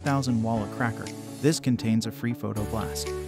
2000 wallet cracker. This contains a free photo blast.